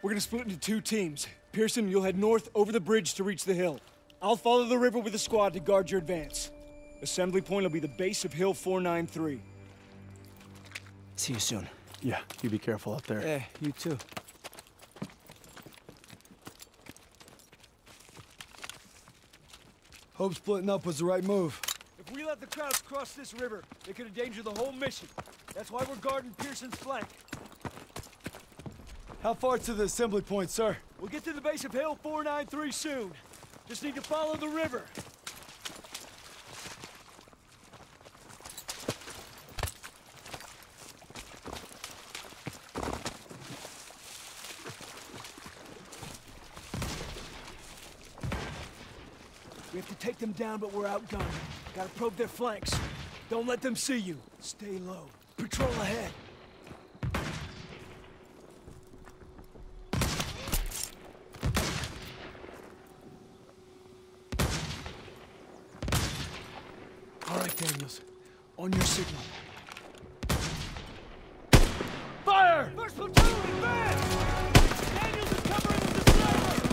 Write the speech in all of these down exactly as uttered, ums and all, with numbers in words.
We're gonna split into two teams. Pearson, you'll head north over the bridge to reach the hill. I'll follow the river with a squad to guard your advance. Assembly point will be the base of Hill four nine three. See you soon. Yeah, you be careful out there. Yeah, you too. Hope splitting up was the right move. If we let the crowds cross this river, it could endanger the whole mission. That's why we're guarding Pearson's flank. How far to the assembly point, sir? We'll get to the base of Hill four nine three soon. Just need to follow the river. We have to take them down, but we're outgunned. Gotta probe their flanks. Don't let them see you. Stay low. Patrol ahead. All right, Daniels. On your signal. Fire! First platoon, advance! Daniels is covering with the sniper!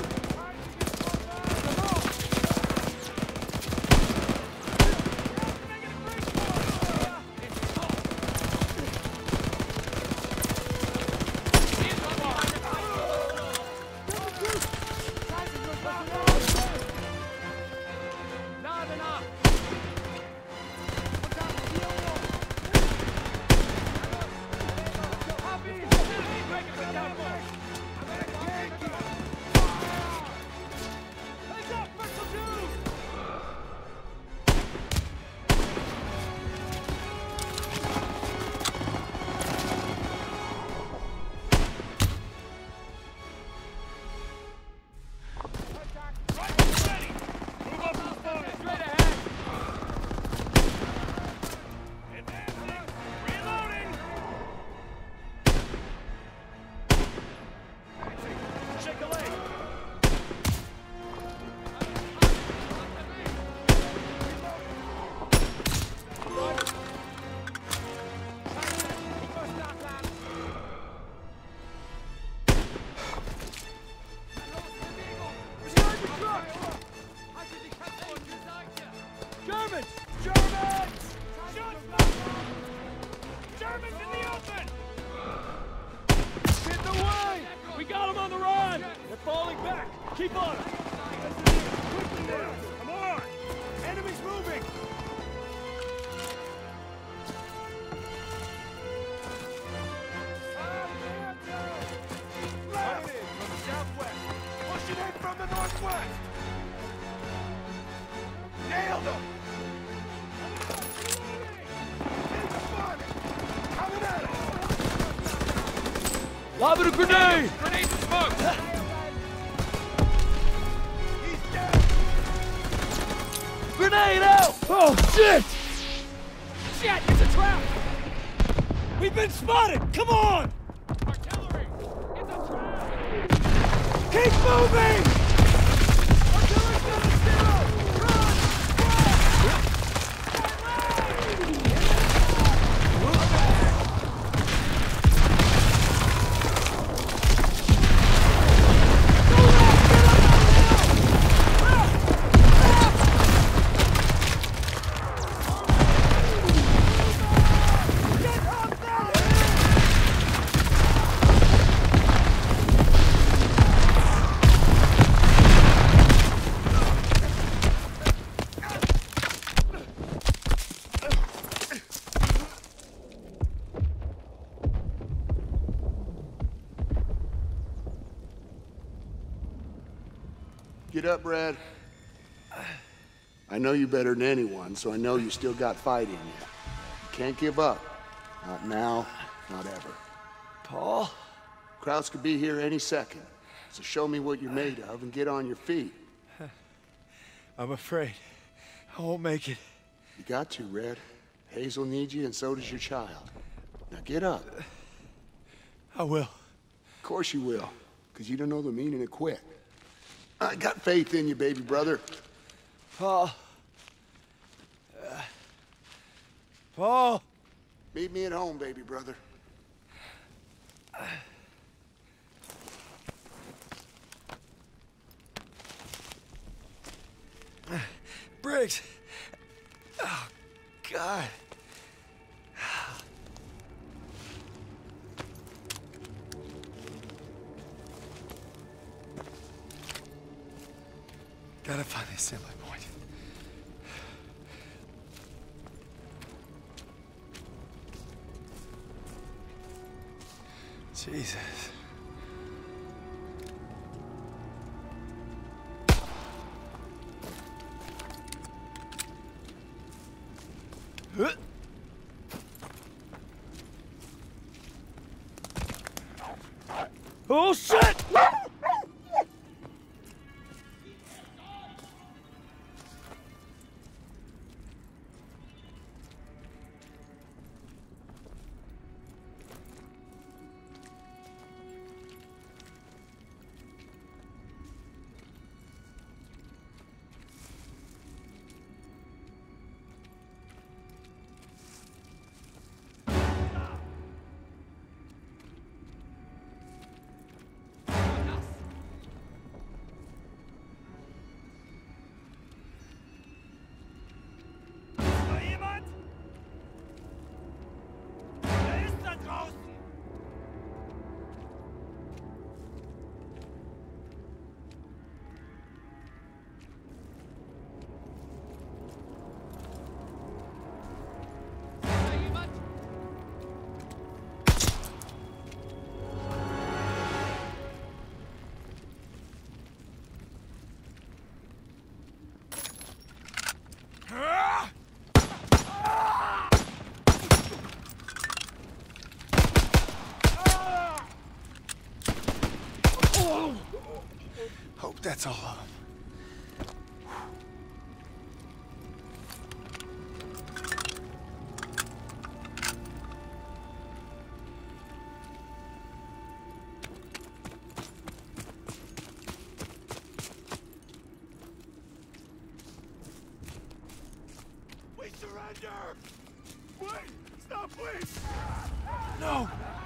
Germans! Germans! Germans in the open! Get the way! We got them on the run! They're falling back! Keep on them! Quickly now! Come on! Enemy's moving! Coming in from the southwest! Pushing in from the northwest! Nailed them! Coming at us! Lobbing a grenade! Grenade and smoke! He's dead! Grenade out! Oh, shit! Shit! It's a trap! We've been spotted! Come on! Artillery! It's a trap! Keep moving! Artillery's got us down! Get up, Brad. I know you better than anyone, so I know you still got fight in you. You can't give up. Not now, not ever. Paul? Krauts could be here any second, so show me what you're made of and get on your feet. I'm afraid I won't make it. You got to, Red. Hazel needs you, and so does your child. Now get up. I will. Of course you will, because you don't know the meaning of quit. I got faith in you, baby brother. Paul. Uh, Paul. Meet me at home, baby brother. Briggs. Oh, God. Gotta find the assembly point. Jesus. Huh? Oh, shit! Hope that's all of them. We surrender! Wait! Stop, please! No!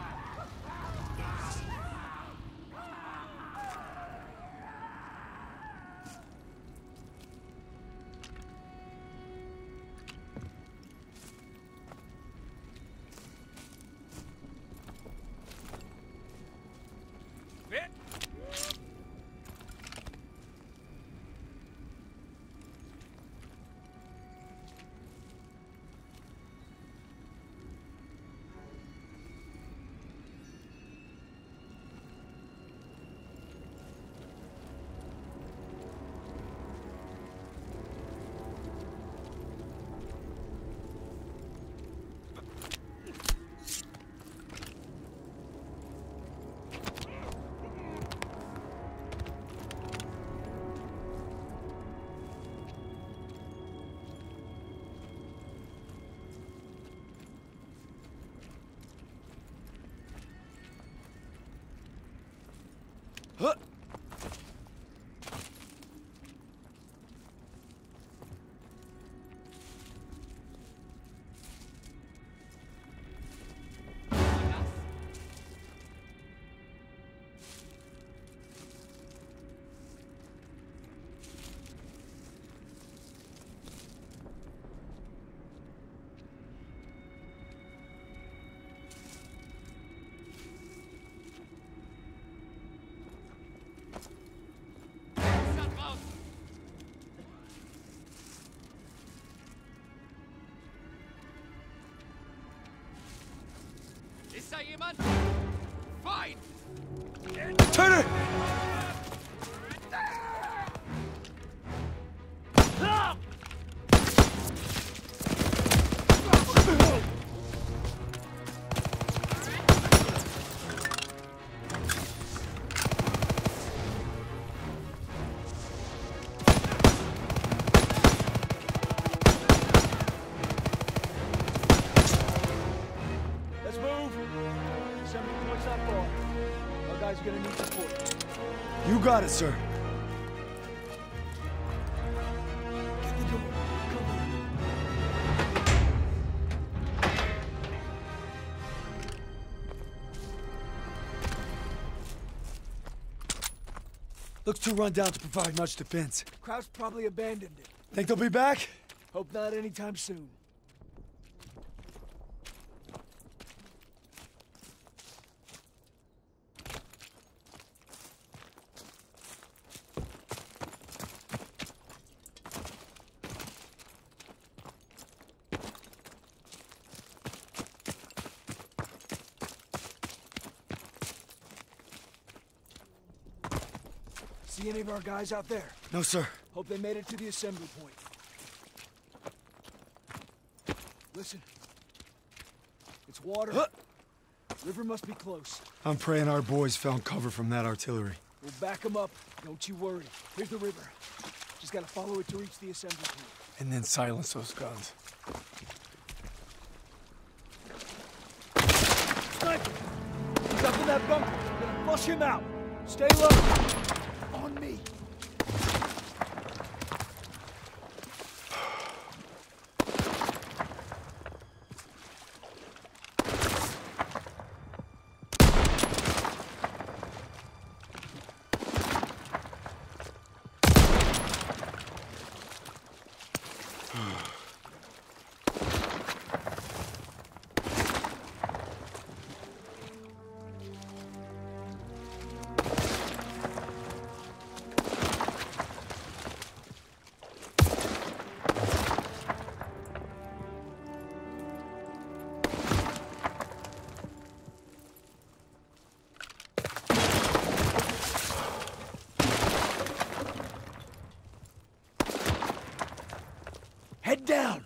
Huh? Ist da jemand? Feind! Turner! Let's move. Assembly point's not far. Our guys are gonna need support. You got it, sir. Get the door. Cover. Looks too run down to provide much defense. Kraus probably abandoned it. Think they'll be back? Hope not anytime soon. See any of our guys out there? No, sir. Hope they made it to the assembly point. Listen. It's water. Huh. River must be close. I'm praying our boys found cover from that artillery. We'll back them up. Don't you worry. Here's the river. Just gotta follow it to reach the assembly point. And then silence those guns. Sniper! He's up in that bunker. We're gonna flush him out. Stay low. On me. Head down!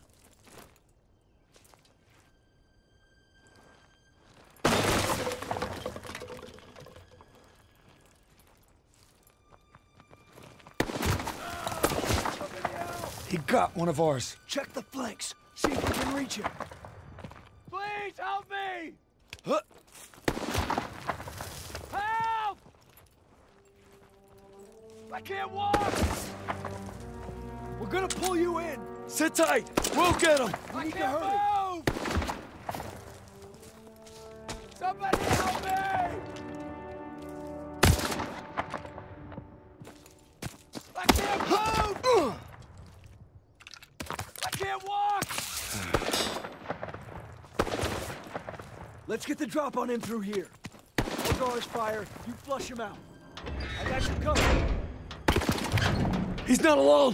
He got one of ours. Check the flanks. See if we can reach him. Please help me! Huh. Help! I can't walk! We're gonna pull you in. Sit tight. We'll get him. We I need to can't hurry. move! Somebody help me! I can't move! I can't walk! Let's get the drop on him through here. I'll draw his fire. You flush him out. I got you covered. He's not alone.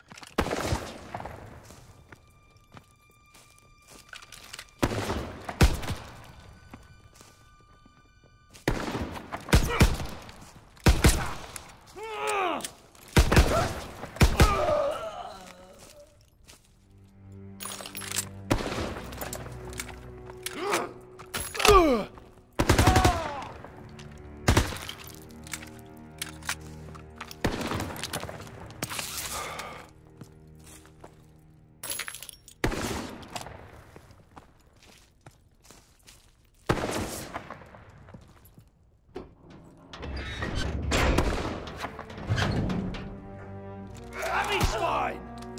Fine!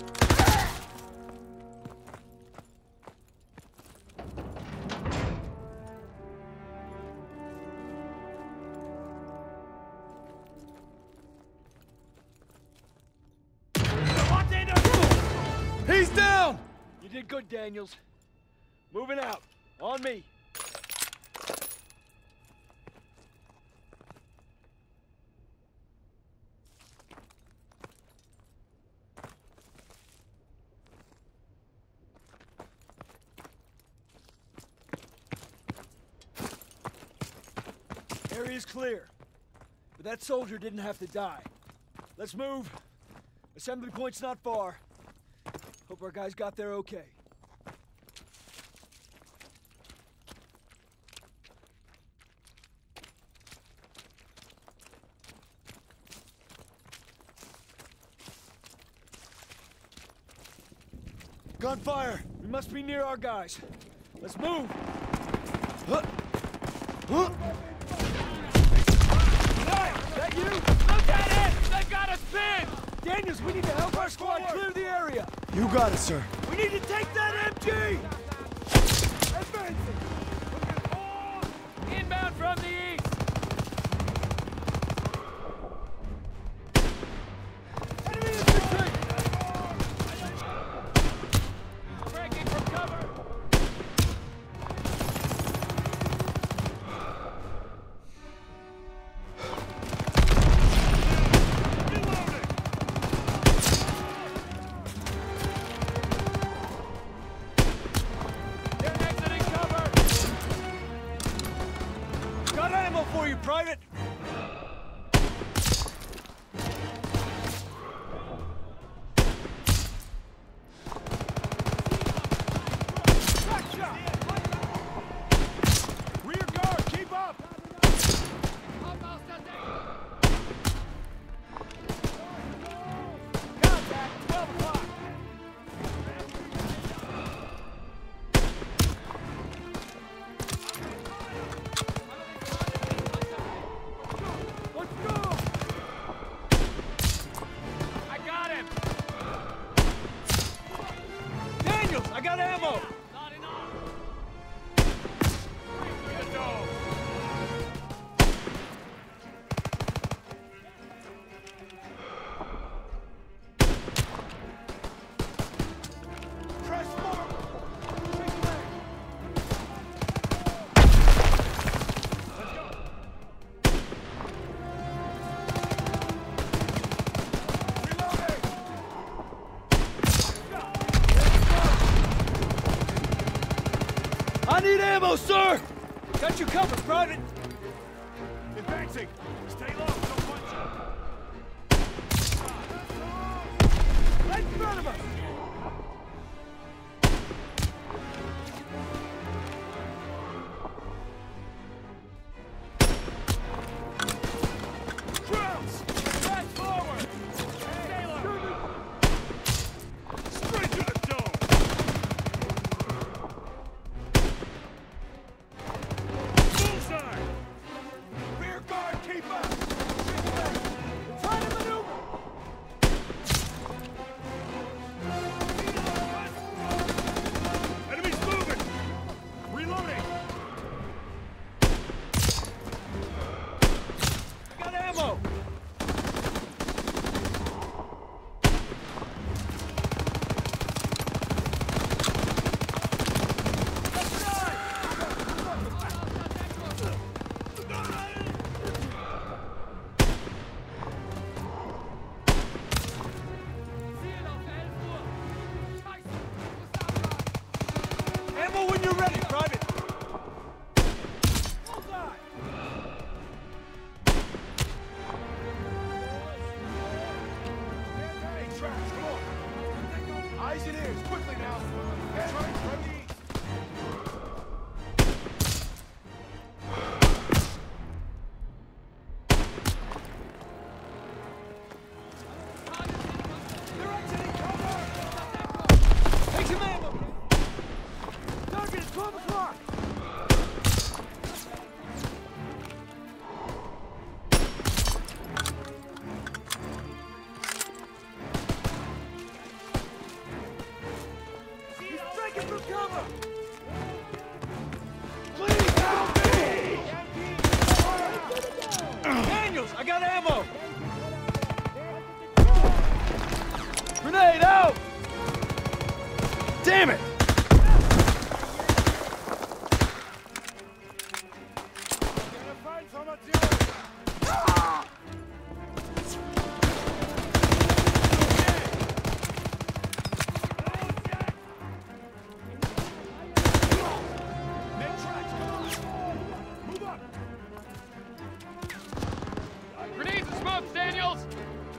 He's down! You did good, Daniels. Moving out. On me. Area's clear. But that soldier didn't have to die. Let's move. Assembly point's not far. Hope our guys got there okay. Gunfire! We must be near our guys. Let's move! Huh. Huh. Hey, is that you? Look at it! They got us pinned! Daniels, we need to help our squad clear the area. You got it, sir. We need to take that M G! Advancing! Inbound from the east! Enemy infantry! you, Private! Rear guard, keep up! Contact, twelve o'clock! Let's go! I got him! Daniels, I got ammo! Not enough! Let's go! Press forward! Take back! I need ammo, sir! Got you covered, Private! Advancing! Stay low, don't punch Right in front of us! Drums! Press forward! Stay low! Straight to the dome! Bullseye! Rear guard, keep up! Try to maneuver! Enemies moving! Reloading! I got ammo! Ammo when you're ready, Private! Bullseye! Hey, Traps, come on! Eyes and ears, quickly now! Head right from the east! They're exiting cover! Take some ammo! Target at twelve o'clock! He's breaking through cover! Please help me! Daniels, I got ammo! Grenade out! Damn it! Grenades and smokes, Daniels!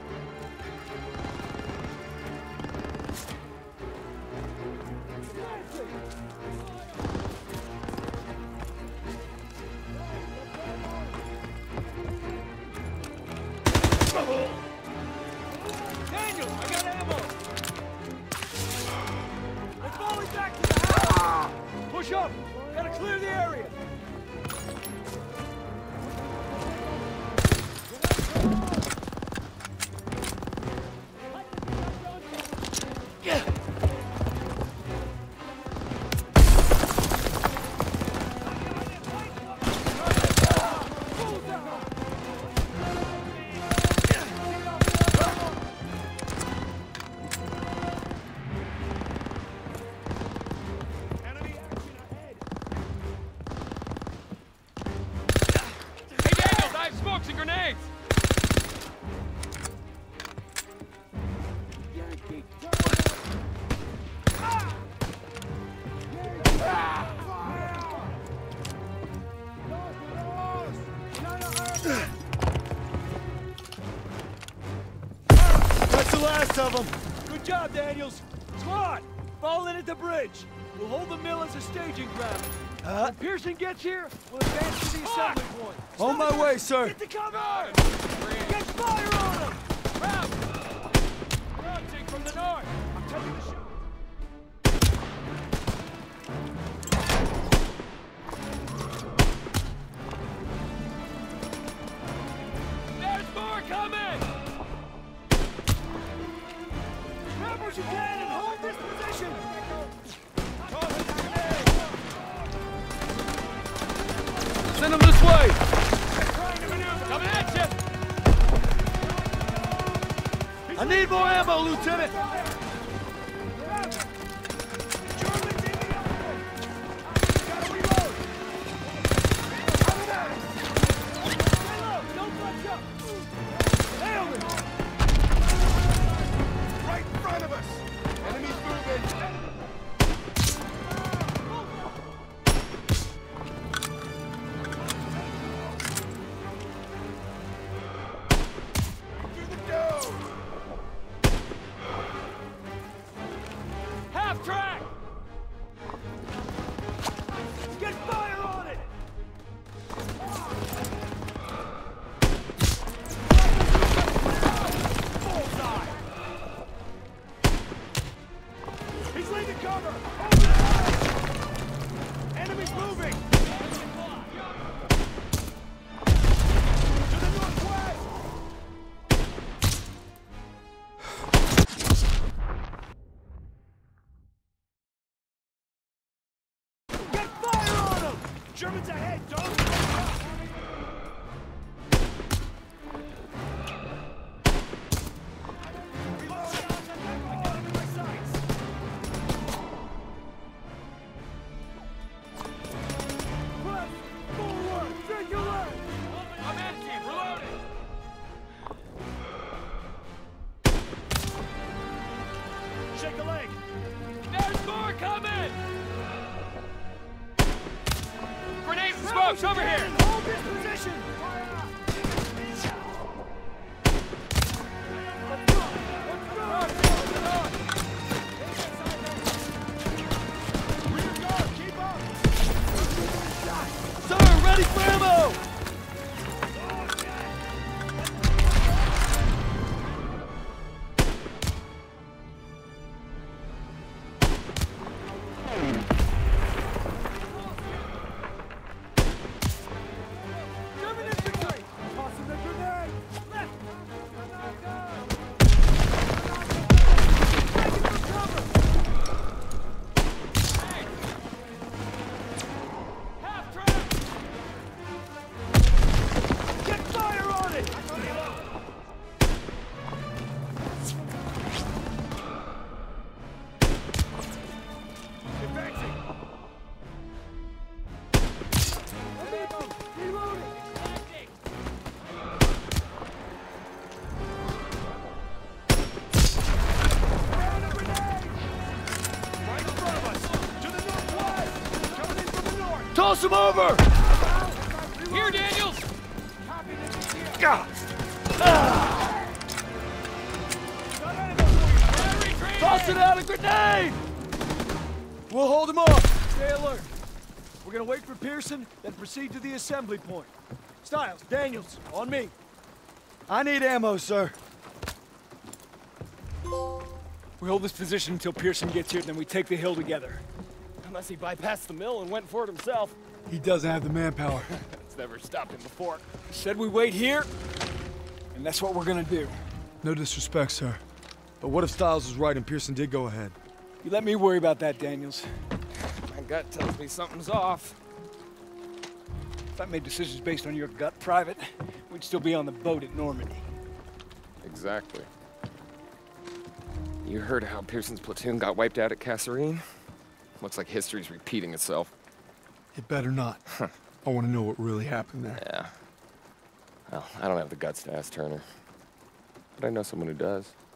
Daniels, I got ammo! They're falling back to the house! Push up! Gotta clear the area! Yeah. Enemy action ahead! Hey, Daniels, I have smokes and grenades! rest of them. Good job, Daniels. Squad, fall in at the bridge. We'll hold the mill as a staging ground. Uh, when Pearson gets here, we'll advance to the assembly point. On my way, sir. Get the cover! Get fire on them! Round! Launching from the north. I'm taking the shot. There's more coming! Grab what you can and hold this position! Send them this way! Coming at you! I need more ammo, Lieutenant! Right in front of us! Enemies moving! Half track! Get fire on it! Bullseye! He's leaving cover! Enemies moving! To the northwest! Get fire on them! Germans ahead, don't! Forward! Take your left! I'm empty, reloading! Shake a leg! There's more coming! Grenade and smokes over here! Hold this position! Rear guard, keep up! Sir, ready for ammo! German infantry! Tossing the grenade! Left! Taking for cover! Half track! Get fire on it! Advancing! Reloading! Ground a grenade! Right in front of us! To the northwest! Coming in from the north! Toss him over! Here, Daniels! God! Toss it out a grenade! We'll hold him off. Stay alert. We're gonna wait for Pearson, then proceed to the assembly point. Stiles, Daniels, on me. I need ammo, sir. We hold this position until Pearson gets here, then we take the hill together. Unless he bypassed the mill and went for it himself. He doesn't have the manpower. It's never stopped him before. Said we wait here, and that's what we're gonna do. No disrespect, sir. But what if Stiles was right and Pearson did go ahead? You let me worry about that, Daniels. My gut tells me something's off. If I made decisions based on your gut, Private, we'd still be on the boat at Normandy. Exactly. You heard how Pearson's platoon got wiped out at Kasserine? Looks like history's repeating itself. It better not. I want to know what really happened there. Yeah. Well, I don't have the guts to ask Turner. But I know someone who does.